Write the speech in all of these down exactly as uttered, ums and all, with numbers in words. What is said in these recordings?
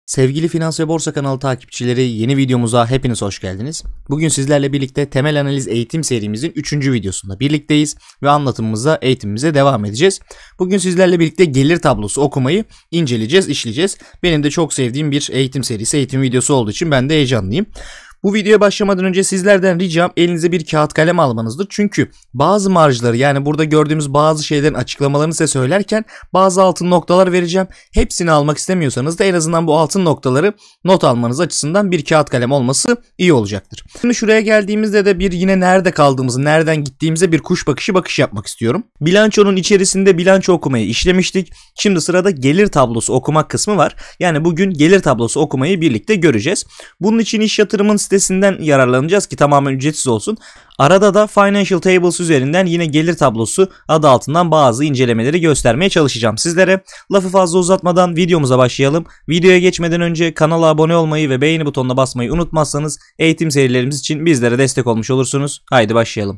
Sevgili Finans ve Borsa kanalı takipçileri, yeni videomuza hepiniz hoş geldiniz. Bugün sizlerle birlikte temel analiz eğitim serimizin üçüncü videosunda birlikteyiz ve anlatımımıza, eğitimimize devam edeceğiz. Bugün sizlerle birlikte gelir tablosu okumayı inceleyeceğiz, işleyeceğiz. Benim de çok sevdiğim bir eğitim serisi, eğitim videosu olduğu için ben de heyecanlıyım. Bu videoya başlamadan önce sizlerden ricam elinize bir kağıt kalem almanızdır. Çünkü bazı marjları, yani burada gördüğümüz bazı şeylerin açıklamalarını size söylerken bazı altın noktalar vereceğim. Hepsini almak istemiyorsanız da en azından bu altın noktaları not almanız açısından bir kağıt kalem olması iyi olacaktır. Şimdi şuraya geldiğimizde de bir yine nerede kaldığımızı, nereden gittiğimize bir kuş bakışı bakış yapmak istiyorum. Bilançonun içerisinde bilanço okumayı işlemiştik. Şimdi sırada gelir tablosu okumak kısmı var. Yani bugün gelir tablosu okumayı birlikte göreceğiz. Bunun için iş yatırımın sitesinden yararlanacağız ki tamamen ücretsiz olsun. Arada da Financial Tables üzerinden yine gelir tablosu adı altından bazı incelemeleri göstermeye çalışacağım sizlere. Lafı fazla uzatmadan videomuza başlayalım. Videoya geçmeden önce kanala abone olmayı ve beğeni butonuna basmayı unutmazsanız eğitim serilerimiz için bizlere destek olmuş olursunuz. Haydi başlayalım.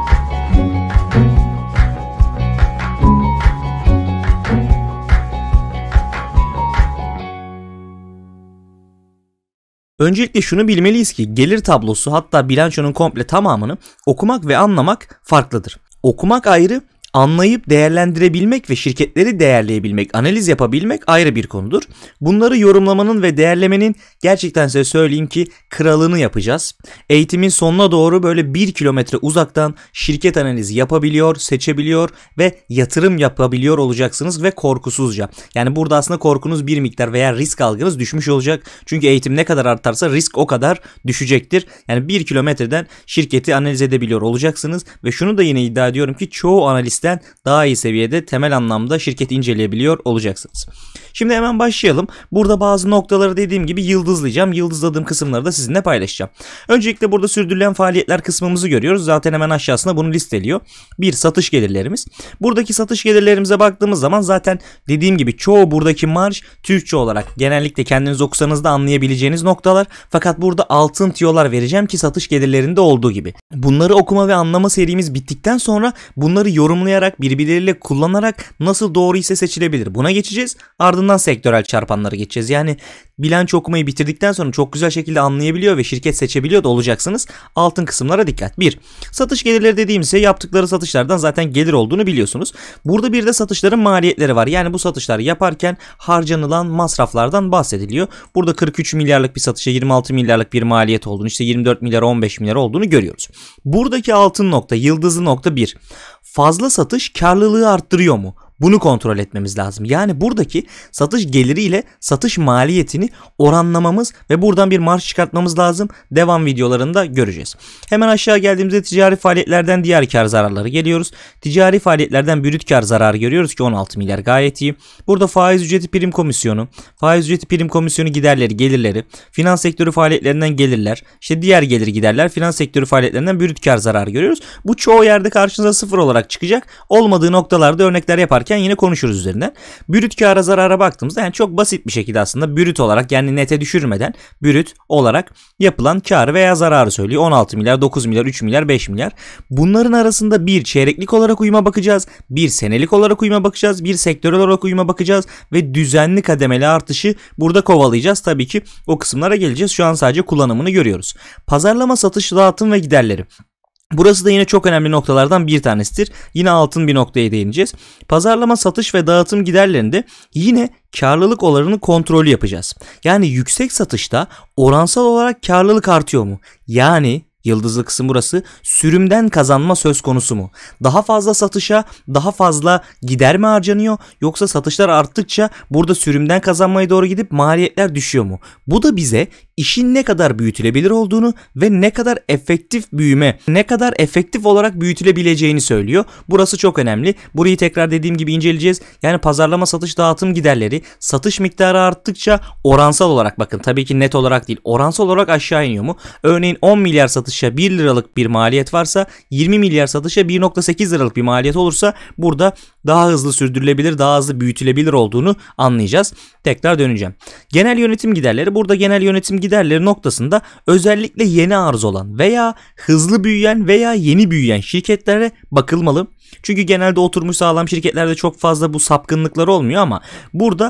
Öncelikle şunu bilmeliyiz ki gelir tablosu, hatta bilançonun komple tamamını okumak ve anlamak farklıdır. Okumak ayrı, anlayıp değerlendirebilmek ve şirketleri değerleyebilmek, analiz yapabilmek ayrı bir konudur. Bunları yorumlamanın ve değerlemenin gerçekten size söyleyeyim ki kralını yapacağız. Eğitimin sonuna doğru böyle bir kilometre uzaktan şirket analizi yapabiliyor, seçebiliyor ve yatırım yapabiliyor olacaksınız ve korkusuzca. Yani burada aslında korkunuz bir miktar veya risk algınız düşmüş olacak. Çünkü eğitim ne kadar artarsa risk o kadar düşecektir. Yani bir kilometreden şirketi analiz edebiliyor olacaksınız ve şunu da yine iddia ediyorum ki çoğu analist daha iyi seviyede temel anlamda şirketi inceleyebiliyor olacaksınız. Şimdi hemen başlayalım. Burada bazı noktaları dediğim gibi yıldızlayacağım. Yıldızladığım kısımları da sizinle paylaşacağım. Öncelikle burada sürdürülen faaliyetler kısmımızı görüyoruz. Zaten hemen aşağısında bunu listeliyor. Bir, satış gelirlerimiz. Buradaki satış gelirlerimize baktığımız zaman zaten dediğim gibi çoğu buradaki marj Türkçe olarak genellikle kendiniz okusanız da anlayabileceğiniz noktalar. Fakat burada altın tiyolar vereceğim ki satış gelirlerinde olduğu gibi. Bunları okuma ve anlama serimiz bittikten sonra bunları yorumlayarak, birbirleriyle kullanarak nasıl doğru ise seçilebilir, buna geçeceğiz. Ardından sektörel çarpanlara geçeceğiz. Yani bilanço okumayı bitirdikten sonra çok güzel şekilde anlayabiliyor ve şirket seçebiliyor da olacaksınız. Altın kısımlara dikkat. bir. Satış gelirleri dediğimiz şey yaptıkları satışlardan zaten gelir olduğunu biliyorsunuz. Burada bir de satışların maliyetleri var. Yani bu satışları yaparken harcanılan masraflardan bahsediliyor. Burada kırk üç milyarlık bir satışa yirmi altı milyarlık bir maliyet olduğunu, işte yirmi dört milyar on beş milyar olduğunu görüyoruz. Buradaki altın nokta, yıldızlı nokta bir. Fazla satış karlılığı arttırıyor mu? Bunu kontrol etmemiz lazım. Yani buradaki satış geliri ile satış maliyetini oranlamamız ve buradan bir marj çıkartmamız lazım. Devam videolarında göreceğiz. Hemen aşağı geldiğimizde ticari faaliyetlerden diğer kar zararları geliyoruz. Ticari faaliyetlerden brüt kar zararı görüyoruz ki on altı milyar gayet iyi. Burada faiz ücreti prim komisyonu, faiz ücreti prim komisyonu giderleri, gelirleri, finans sektörü faaliyetlerinden gelirler, işte diğer gelir giderler, finans sektörü faaliyetlerinden brüt kar zararı görüyoruz. Bu çoğu yerde karşınıza sıfır olarak çıkacak. Olmadığı noktalarda örnekler yaparken yine konuşuruz üzerinden. Brüt kâra zarara baktığımızda yani çok basit bir şekilde aslında brüt olarak, yani nete düşürmeden brüt olarak yapılan kârı veya zararı söylüyor. on altı milyar, dokuz milyar, üç milyar, beş milyar. Bunların arasında bir çeyreklik olarak uyuma bakacağız. Bir senelik olarak uyuma bakacağız. Bir sektörel olarak uyuma bakacağız. Ve düzenli kademeli artışı burada kovalayacağız. Tabii ki o kısımlara geleceğiz. Şu an sadece kullanımını görüyoruz. Pazarlama, satış, dağıtım ve giderleri. Burası da yine çok önemli noktalardan bir tanesidir. Yine altın bir noktaya değineceğiz. Pazarlama, satış ve dağıtım giderlerinde yine karlılık oranını kontrolü yapacağız. Yani yüksek satışta oransal olarak karlılık artıyor mu? Yani yıldızlı kısım burası. Sürümden kazanma söz konusu mu? Daha fazla satışa daha fazla gider mi harcanıyor? Yoksa satışlar arttıkça burada sürümden kazanmaya doğru gidip maliyetler düşüyor mu? Bu da bize işin ne kadar büyütülebilir olduğunu ve ne kadar efektif büyüme, ne kadar efektif olarak büyütülebileceğini söylüyor. Burası çok önemli. Burayı tekrar dediğim gibi inceleyeceğiz. Yani pazarlama, satış, dağıtım giderleri satış miktarı arttıkça oransal olarak, bakın tabii ki net olarak değil, oransal olarak aşağı iniyor mu? Örneğin on milyar satışa bir liralık bir maliyet varsa yirmi milyar satışa bir nokta sekiz liralık bir maliyet olursa burada daha hızlı sürdürülebilir, daha hızlı büyütülebilir olduğunu anlayacağız. Tekrar döneceğim. Genel yönetim giderleri, burada genel yönetim giderleri noktasında özellikle yeni arz olan veya hızlı büyüyen veya yeni büyüyen şirketlere bakılmalı. Çünkü genelde oturmuş sağlam şirketlerde çok fazla bu sapkınlıklar olmuyor ama burada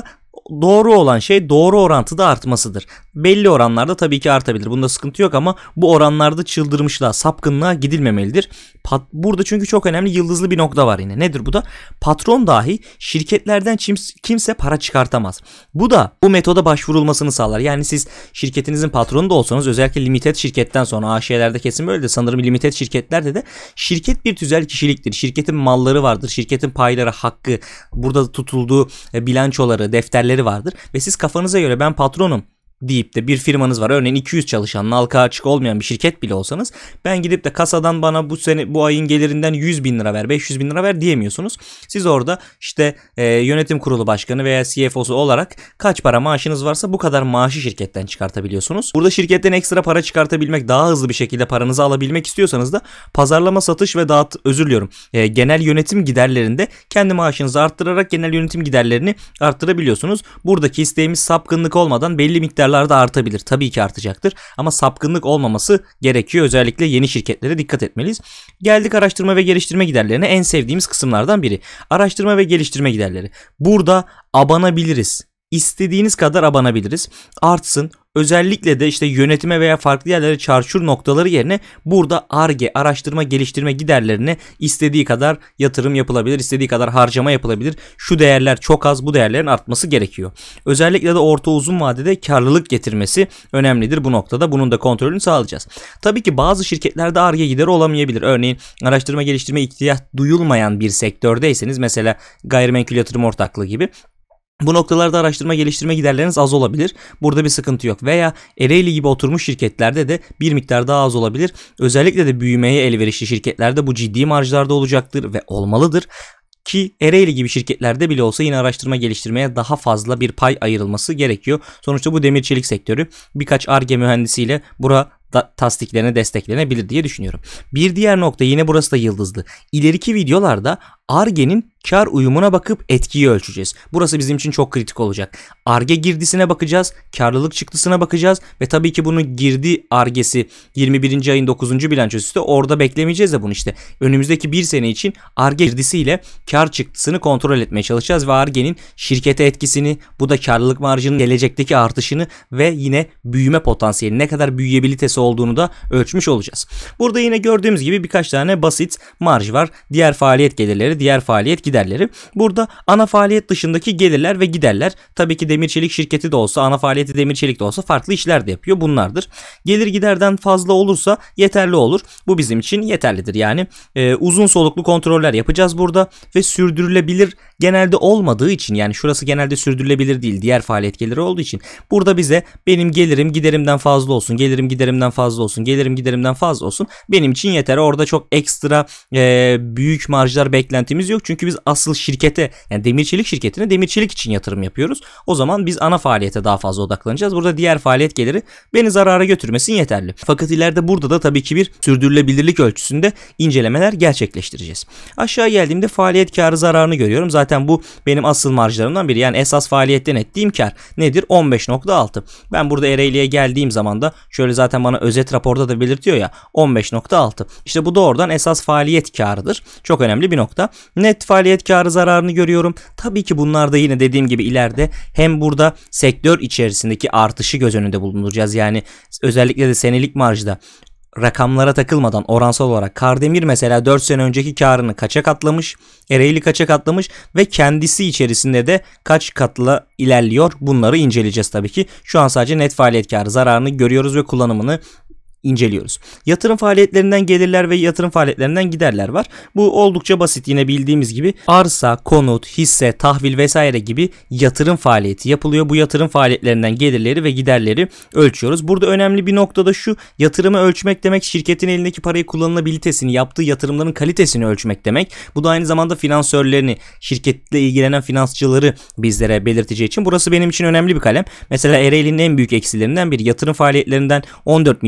doğru olan şey doğru orantıda artmasıdır. Belli oranlarda tabii ki artabilir. Bunda sıkıntı yok ama bu oranlarda çıldırmışlığa, sapkınlığa gidilmemelidir. Pat, burada çünkü çok önemli yıldızlı bir nokta var yine. Nedir bu da? Patron dahi şirketlerden kimse para çıkartamaz. Bu da bu metoda başvurulmasını sağlar. Yani siz şirketinizin patronu da olsanız, özellikle limited şirketten sonra, A Ş'lerde kesin böyle de sanırım limited şirketlerde de, şirket bir tüzel kişiliktir. Şirketin malları vardır. Şirketin payları, hakkı, burada tutulduğu bilançoları, defterleri vardır ve siz kafanıza göre ben patronum deyip de bir firmanız var. Örneğin iki yüz çalışan, halka açık olmayan bir şirket bile olsanız, ben gidip de kasadan bana bu sene bu ayın gelirinden yüz bin lira ver, beş yüz bin lira ver diyemiyorsunuz. Siz orada işte e, yönetim kurulu başkanı veya C F O'su olarak kaç para maaşınız varsa bu kadar maaşı şirketten çıkartabiliyorsunuz. Burada şirketten ekstra para çıkartabilmek, daha hızlı bir şekilde paranızı alabilmek istiyorsanız da pazarlama, satış ve dağıt özür diliyorum. E, genel yönetim giderlerinde kendi maaşınızı arttırarak genel yönetim giderlerini arttırabiliyorsunuz. Buradaki isteğimiz sapkınlık olmadan belli miktarlar da artabilir. Tabii ki artacaktır ama sapkınlık olmaması gerekiyor. Özellikle yeni şirketlere dikkat etmeliyiz. Geldik araştırma ve geliştirme giderlerine, en sevdiğimiz kısımlardan biri. Araştırma ve geliştirme giderleri. Burada abanabiliriz. İstediğiniz kadar abanabiliriz. Artsın. Özellikle de işte yönetime veya farklı yerlere çarçur noktaları yerine burada Ar-Ge, araştırma geliştirme giderlerine istediği kadar yatırım yapılabilir, istediği kadar harcama yapılabilir. Şu değerler çok az, bu değerlerin artması gerekiyor. Özellikle de orta uzun vadede karlılık getirmesi önemlidir bu noktada. Bunun da kontrolünü sağlayacağız. Tabii ki bazı şirketlerde Ar-Ge gideri olamayabilir. Örneğin araştırma geliştirme ihtiyaç duyulmayan bir sektördeyseniz, mesela gayrimenkul yatırım ortaklığı gibi, bu noktalarda araştırma geliştirme giderleriniz az olabilir. Burada bir sıkıntı yok. Veya Ereğli gibi oturmuş şirketlerde de bir miktar daha az olabilir. Özellikle de büyümeye elverişli şirketlerde bu ciddi marjlarda olacaktır ve olmalıdır. Ki Ereğli gibi şirketlerde bile olsa yine araştırma geliştirmeye daha fazla bir pay ayrılması gerekiyor. Sonuçta bu demir çelik sektörü, birkaç Ar-Ge mühendisiyle bura tasdiklerine desteklenebilir diye düşünüyorum. Bir diğer nokta, yine burası da yıldızlı. İleriki videolarda Ar-Ge'nin kar uyumuna bakıp etkiyi ölçeceğiz. Burası bizim için çok kritik olacak. Ar-Ge girdisine bakacağız, karlılık çıktısına bakacağız ve tabii ki bunun girdi Ar-Ge'si yirmi birinci ayın dokuzuncu bilançosu, orada beklemeyeceğiz de bunu işte. Önümüzdeki bir sene için Ar-Ge girdisiyle kar çıktısını kontrol etmeye çalışacağız ve Ar-Ge'nin şirkete etkisini, bu da karlılık marjının gelecekteki artışını ve yine büyüme potansiyeli, ne kadar büyüyebilitesi olduğunu da ölçmüş olacağız. Burada yine gördüğümüz gibi birkaç tane basit marj var. Diğer faaliyet gelirleri, diğer faaliyet giderleri. Burada ana faaliyet dışındaki gelirler ve giderler. Tabii ki demir çelik şirketi de olsa, ana faaliyeti demir çelik de olsa farklı işler de yapıyor. Bunlardır. Gelir giderden fazla olursa yeterli olur. Bu bizim için yeterlidir. Yani e, uzun soluklu kontroller yapacağız burada ve sürdürülebilir genelde olmadığı için, yani şurası genelde sürdürülebilir değil, diğer faaliyet geliri olduğu için burada bize benim gelirim giderimden fazla olsun, gelirim giderimden fazla olsun, gelirim giderimden fazla olsun benim için yeter. Orada çok ekstra e, büyük marjlar beklentimiz yok. Çünkü biz asıl şirkete, yani demir çelik şirketine demir çelik için yatırım yapıyoruz. O zaman biz ana faaliyete daha fazla odaklanacağız. Burada diğer faaliyet geliri beni zarara götürmesin yeterli. Fakat ileride burada da tabii ki bir sürdürülebilirlik ölçüsünde incelemeler gerçekleştireceğiz. Aşağı geldiğimde faaliyet karı zararını görüyorum. Zaten bu benim asıl marjlarımdan biri. Yani esas faaliyetten ettiğim kar nedir? on beş nokta altı. Ben burada Ereğli'ye geldiğim zaman da şöyle zaten bana özet raporda da belirtiyor ya, on beş nokta altı. İşte bu doğrudan esas faaliyet karıdır. Çok önemli bir nokta. Net faaliyet karı zararını görüyorum. Tabii ki bunlar da yine dediğim gibi ileride hem burada sektör içerisindeki artışı göz önünde bulunduracağız. Yani özellikle de senelik marjda rakamlara takılmadan oransal olarak Kardemir mesela dört sene önceki karını kaça katlamış, Ereğli kaça katlamış ve kendisi içerisinde de kaç katla ilerliyor, bunları inceleyeceğiz tabii ki. Şu an sadece net faaliyet karı zararını görüyoruz ve kullanımını inceliyoruz. Yatırım faaliyetlerinden gelirler ve yatırım faaliyetlerinden giderler var. Bu oldukça basit, yine bildiğimiz gibi arsa, konut, hisse, tahvil vesaire gibi yatırım faaliyeti yapılıyor. Bu yatırım faaliyetlerinden gelirleri ve giderleri ölçüyoruz. Burada önemli bir nokta da şu: yatırımı ölçmek demek şirketin elindeki parayı kullanılabilitesini, yaptığı yatırımların kalitesini ölçmek demek. Bu da aynı zamanda finansörlerini, şirketle ilgilenen finansçıları bizlere belirteceği için burası benim için önemli bir kalem. Mesela Ereğli'nin en büyük eksilerinden biri, yatırım faaliyetlerinden on dört milyonluk bir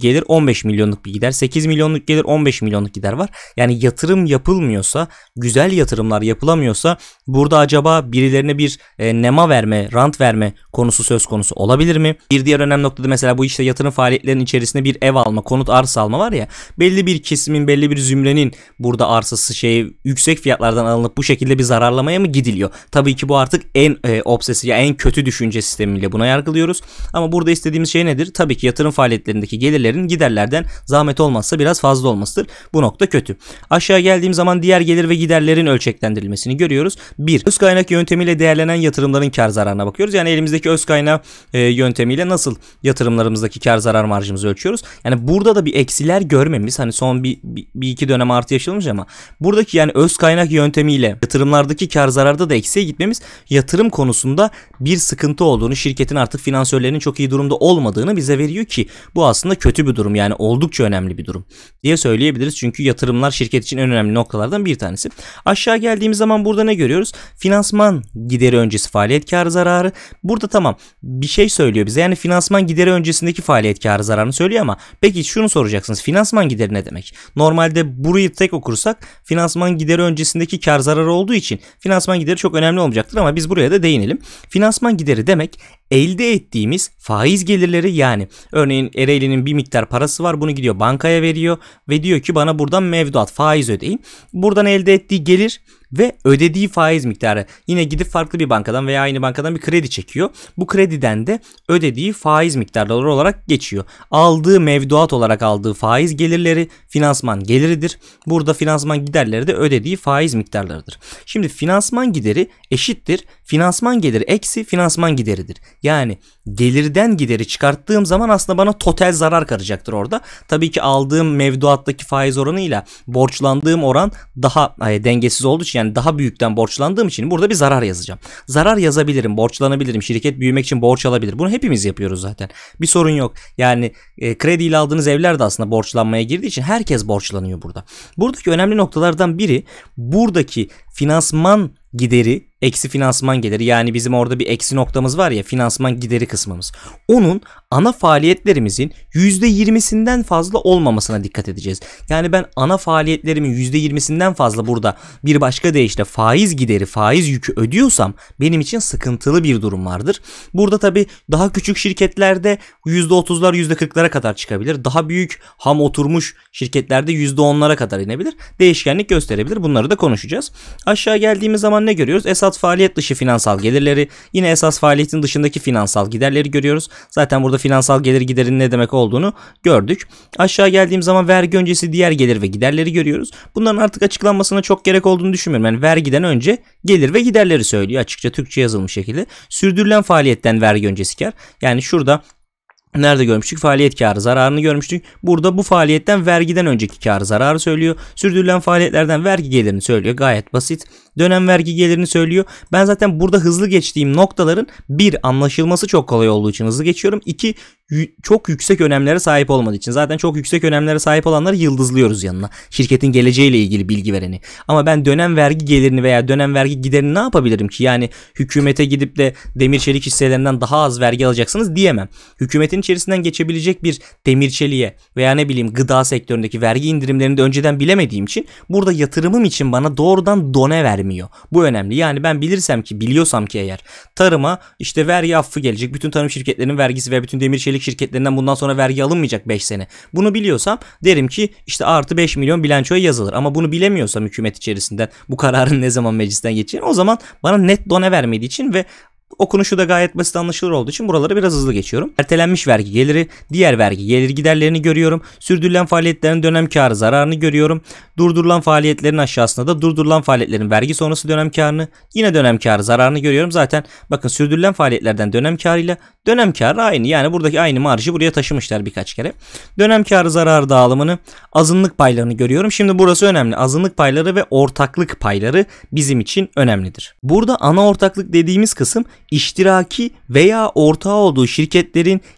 gelir on beş milyonluk bir gider, sekiz milyonluk gelir on beş milyonluk gider var. Yani yatırım yapılmıyorsa, güzel yatırımlar yapılamıyorsa burada acaba birilerine bir e, nema verme, rant verme konusu söz konusu olabilir mi? Bir diğer önemli noktada mesela bu işte yatırım faaliyetlerinin içerisinde bir ev alma, konut arsa alma var ya, belli bir kesimin, belli bir zümrenin burada arsası şey yüksek fiyatlardan alınıp bu şekilde bir zararlamaya mı gidiliyor? Tabii ki bu artık en e, obsesif ya en kötü düşünce sistemiyle buna yargılıyoruz. Ama burada istediğimiz şey nedir? Tabii ki yatırım faaliyetlerindeki gelirlerin giderlerden zahmet olmazsa biraz fazla olmasıdır. Bu nokta kötü. Aşağı geldiğim zaman diğer gelir ve giderlerin ölçeklendirilmesini görüyoruz. bir. Öz kaynak yöntemiyle değerlenen yatırımların kar zararına bakıyoruz. Yani elimizdeki öz kaynak e, yöntemiyle nasıl yatırımlarımızdaki kar zarar marjımızı ölçüyoruz. Yani burada da bir eksiler görmemiz, hani son bir, bir, bir iki dönem artı yaşanmış ama buradaki yani öz kaynak yöntemiyle yatırımlardaki kar zararda da eksiye gitmemiz yatırım konusunda bir sıkıntı olduğunu, şirketin artık finansörlerinin çok iyi durumda olmadığını bize veriyor ki bu aslında kötü bir durum, yani oldukça önemli bir durum diye söyleyebiliriz. Çünkü yatırımlar şirket için en önemli noktalardan bir tanesi. Aşağı geldiğimiz zaman burada ne görüyoruz? Finansman gideri öncesi faaliyet kar zararı. Burada tamam bir şey söylüyor bize, yani finansman gideri öncesindeki faaliyet kar zararını söylüyor ama peki şunu soracaksınız, finansman gideri ne demek? Normalde burayı tek okursak finansman gideri öncesindeki kar zararı olduğu için finansman gideri çok önemli olmayacaktır ama biz buraya da değinelim. Finansman gideri demek elde ettiğimiz faiz gelirleri, yani örneğin Ereğli'nin bir miktar parası var, bunu gidiyor bankaya veriyor ve diyor ki bana buradan mevduat faiz ödeyin. Buradan elde ettiği gelir ve ödediği faiz miktarı, yine gidip farklı bir bankadan veya aynı bankadan bir kredi çekiyor. Bu krediden de ödediği faiz miktarları olarak geçiyor. Aldığı mevduat olarak aldığı faiz gelirleri finansman geliridir. Burada finansman giderleri de ödediği faiz miktarlarıdır. Şimdi finansman gideri eşittir finansman geliri eksi finansman gideridir. Yani gelirden gideri çıkarttığım zaman aslında bana total zarar kalacaktır orada. Tabii ki aldığım mevduattaki faiz oranıyla borçlandığım oran daha e, dengesiz olduğu için, yani daha büyükten borçlandığım için burada bir zarar yazacağım. Zarar yazabilirim, borçlanabilirim, şirket büyümek için borç alabilir. Bunu hepimiz yapıyoruz zaten. Bir sorun yok. Yani e, krediyle aldığınız evler de aslında borçlanmaya girdiği için herkes borçlanıyor burada. Buradaki önemli noktalardan biri buradaki finansman gideri eksi finansman geliri, yani bizim orada bir eksi noktamız var ya, finansman gideri kısmımız. Onun ana faaliyetlerimizin yüzde yirmisinden fazla olmamasına dikkat edeceğiz. Yani ben ana faaliyetlerimin yüzde yirmisinden fazla burada bir başka deyişle faiz gideri, faiz yükü ödüyorsam benim için sıkıntılı bir durum vardır. Burada tabii daha küçük şirketlerde yüzde otuzlar yüzde kırklara kadar çıkabilir. Daha büyük ham oturmuş şirketlerde yüzde onlara kadar inebilir. Değişkenlik gösterebilir. Bunları da konuşacağız. Aşağı geldiğimiz zaman ne görüyoruz? Esas faaliyet dışı finansal gelirleri, yine esas faaliyetin dışındaki finansal giderleri görüyoruz. Zaten burada finansal gelir giderin ne demek olduğunu gördük. Aşağı geldiğim zaman vergi öncesi diğer gelir ve giderleri görüyoruz. Bunların artık açıklanmasına çok gerek olduğunu düşünmüyorum. Yani vergiden önce gelir ve giderleri söylüyor açıkça Türkçe yazılmış şekilde. Sürdürülen faaliyetten vergi öncesi kar. Yani şurada nerede görmüştük? Faaliyet karı zararını görmüştük. Burada bu faaliyetten vergiden önceki karı zararı söylüyor. Sürdürülen faaliyetlerden vergi gelirini söylüyor. Gayet basit. Dönem vergi gelirini söylüyor. Ben zaten burada hızlı geçtiğim noktaların bir, anlaşılması çok kolay olduğu için hızlı geçiyorum. İki, çok yüksek önemlere sahip olmadığı için. Zaten çok yüksek önemlere sahip olanları yıldızlıyoruz yanına. Şirketin geleceğiyle ilgili bilgi vereni. Ama ben dönem vergi gelirini veya dönem vergi giderini ne yapabilirim ki? Yani hükümete gidip de demir çelik hisselerinden daha az vergi alacaksınız diyemem. Hükümetin içerisinden geçebilecek bir demir çeliğe veya ne bileyim gıda sektöründeki vergi indirimlerini de önceden bilemediğim için burada yatırımım için bana doğrudan done vermiyor. Bu önemli. Yani ben bilirsem ki, biliyorsam ki eğer tarıma işte vergi affı gelecek, bütün tarım şirketlerinin vergisi ve bütün demir çelik şirketlerinden bundan sonra vergi alınmayacak beş sene. Bunu biliyorsam derim ki işte artı beş milyon bilançoya yazılır. Ama bunu bilemiyorsam hükümet içerisinden bu kararın ne zaman meclisten geçeceğini, o zaman bana net done vermediği için ve okunuşu da gayet basit anlaşılır olduğu için buraları biraz hızlı geçiyorum. Ertelenmiş vergi geliri, diğer vergi gelir giderlerini görüyorum. Sürdürülen faaliyetlerin dönem karı zararını görüyorum. Durdurulan faaliyetlerin aşağısında da durdurulan faaliyetlerin vergi sonrası dönem karını, yine dönem karı zararını görüyorum. Zaten bakın sürdürülen faaliyetlerden dönem karıyla dönem karı aynı. Yani buradaki aynı marjı buraya taşımışlar birkaç kere. Dönem karı zararı dağılımını, azınlık paylarını görüyorum. Şimdi burası önemli. Azınlık payları ve ortaklık payları bizim için önemlidir. Burada ana ortaklık dediğimiz kısım iştiraki veya ortağı olduğu şirketlerin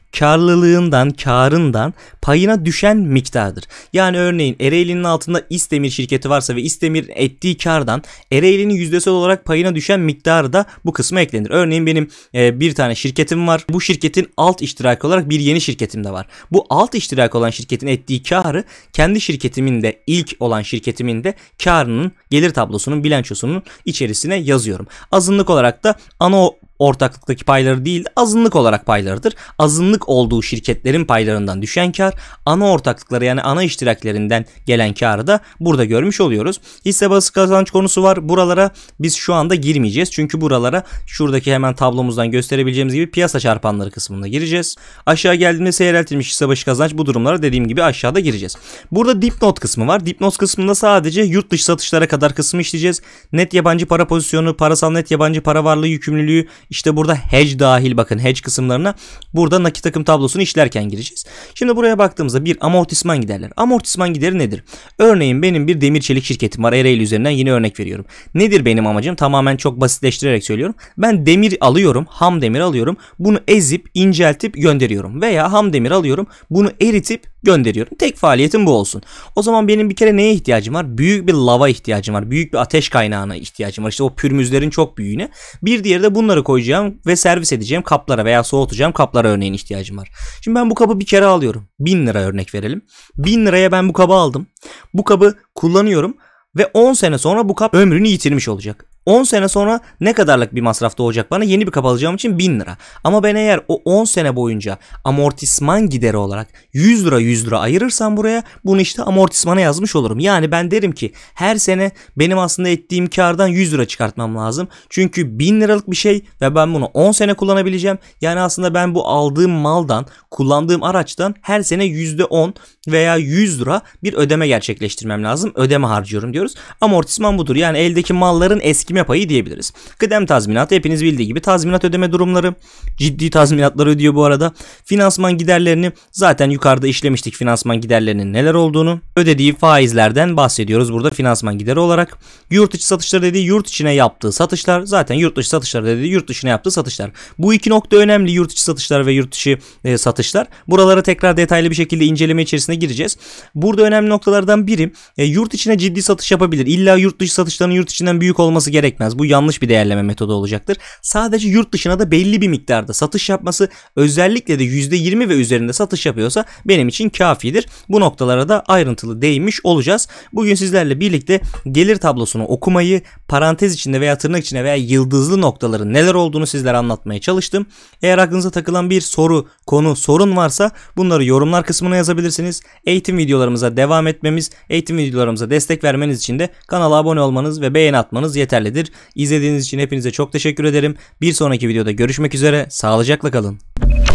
karlılığından, karından payına düşen miktardır. Yani örneğin Ereğli'nin altında İsdemir şirketi varsa ve İsdemir ettiği kardan Ereğli'nin yüzdesel olarak payına düşen miktarı da bu kısma eklenir. Örneğin benim e, bir tane şirketim var. Bu şirketin alt iştiraki olarak bir yeni şirketim de var. Bu alt iştiraki olan şirketin ettiği karı kendi şirketimin de ilk olan şirketimin de karının gelir tablosunun bilançosunun içerisine yazıyorum. Azınlık olarak da ana ortaklıktaki payları değil de azınlık olarak paylarıdır. Azınlık olduğu şirketlerin paylarından düşen kar, ana ortaklıkları yani ana iştiraklerinden gelen karı da burada görmüş oluyoruz. Hisse bazlı kazanç konusu var. Buralara biz şu anda girmeyeceğiz. Çünkü buralara şuradaki hemen tablomuzdan gösterebileceğimiz gibi piyasa çarpanları kısmına gireceğiz. Aşağı geldiğinde seyreltilmiş hisse başı kazanç, bu durumlara dediğim gibi aşağıda gireceğiz. Burada dipnot kısmı var. Dipnot kısmında sadece yurt dışı satışlara kadar kısmı işleyeceğiz. Net yabancı para pozisyonu, parasal net yabancı para varlığı yükümlülüğü, İşte burada hedge dahil, bakın hedge kısımlarına burada nakit akım tablosunu işlerken gireceğiz. Şimdi buraya baktığımızda bir amortisman giderler. Amortisman gideri nedir? Örneğin benim bir demir çelik şirketim var. Ereğli üzerinden yine örnek veriyorum. Nedir benim amacım? Tamamen çok basitleştirerek söylüyorum. Ben demir alıyorum, ham demir alıyorum. Bunu ezip, inceltip gönderiyorum. Veya ham demir alıyorum, bunu eritip gönderiyorum. Tek faaliyetim bu olsun. O zaman benim bir kere neye ihtiyacım var? Büyük bir lava ihtiyacım var. Büyük bir ateş kaynağına ihtiyacım var. İşte o pürmüzlerin çok büyüğüne. Bir diğeri de bunları koyacağım ve servis edeceğim kaplara veya soğutacağım kaplara örneğin ihtiyacım var. Şimdi ben bu kabı bir kere alıyorum. bin lira örnek verelim. bin liraya ben bu kabı aldım. Bu kabı kullanıyorum ve on sene sonra bu kap ömrünü yitirmiş olacak. on sene sonra ne kadarlık bir masraf doğacak bana? Yeni bir kap alacağım için bin lira. Ama ben eğer o on sene boyunca amortisman gideri olarak yüz lira yüz lira ayırırsam buraya, bunu işte amortismana yazmış olurum. Yani ben derim ki her sene benim aslında ettiğim kardan yüz lira çıkartmam lazım. Çünkü bin liralık bir şey ve ben bunu on sene kullanabileceğim. Yani aslında ben bu aldığım maldan, kullandığım araçtan her sene yüzde on veya yüz lira bir ödeme gerçekleştirmem lazım. Ödeme harcıyorum diyoruz. Amortisman budur. Yani eldeki malların eskime payı diyebiliriz. Kıdem tazminatı hepiniz bildiği gibi tazminat ödeme durumları. Ciddi tazminatları ödüyor bu arada. Finansman giderlerini zaten yukarıda işlemiştik, finansman giderlerinin neler olduğunu. Ödediği faizlerden bahsediyoruz burada finansman gideri olarak. Yurt içi satışları dediği yurt içine yaptığı satışlar. Zaten yurt dışı satışları dediği yurt dışına yaptığı satışlar. Bu iki nokta önemli, yurt içi satışlar ve yurt dışı e, satışlar. Buralara tekrar detaylı bir şekilde inceleme içerisine gireceğiz. Burada önemli noktalardan biri e, yurt içine ciddi satış yapabilir. İlla yurt dışı satışlarının yurt içinden büyük olması gerekmez. Bu yanlış bir değerleme metodu olacaktır. Sadece yurt dışına da belli bir miktarda satış yapması, özellikle de yüzde yirmi ve üzerinde satış yapıyorsa benim için kafidir. Bu noktalara da ayrıntılı değinmiş olacağız. Bugün sizlerle birlikte gelir tablosunu okumayı, parantez içinde veya tırnak içinde veya yıldızlı noktaların neler olduğunu sizlere anlatmaya çalıştım. Eğer aklınıza takılan bir soru, konu, sorun varsa bunları yorumlar kısmına yazabilirsiniz. Eğitim videolarımıza devam etmemiz, eğitim videolarımıza destek vermeniz için de kanala abone olmanız ve beğeni atmanız yeterlidir. İzlediğiniz için hepinize çok teşekkür ederim. Bir sonraki videoda görüşmek üzere. Sağlıcakla kalın.